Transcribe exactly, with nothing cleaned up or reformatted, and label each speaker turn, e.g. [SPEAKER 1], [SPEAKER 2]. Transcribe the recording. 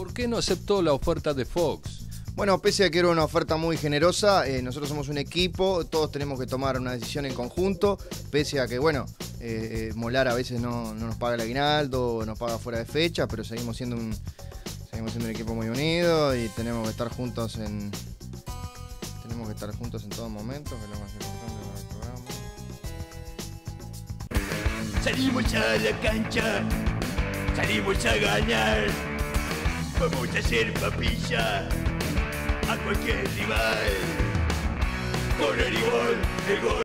[SPEAKER 1] ¿Por qué no aceptó la oferta de Fox?
[SPEAKER 2] Bueno, pese a que era una oferta muy generosa, eh, nosotros somos un equipo, todos tenemos que tomar una decisión en conjunto, pese a que, bueno, eh, eh, Molar a veces no, no nos paga el aguinaldo, nos paga fuera de fecha, pero seguimos siendo un seguimos siendo un equipo muy unido y tenemos que estar juntos en tenemos que estar juntos en todo momento, que es lo más importante para el programa.
[SPEAKER 3] Salimos a la cancha, salimos a ganar, vamos a hacer papilla a cualquier rival. Con el gol, el gol.